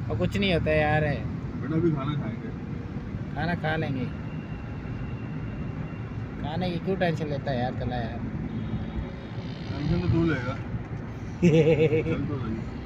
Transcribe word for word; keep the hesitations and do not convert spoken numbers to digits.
और कुछ नहीं होता है यार। बेटा भी खाना खाएंगे। खाना खा लेंगे। खाने की क्यों टेंशन लेता है यार? चला यार। टेंशन तो तू लेगा। चल तो सही।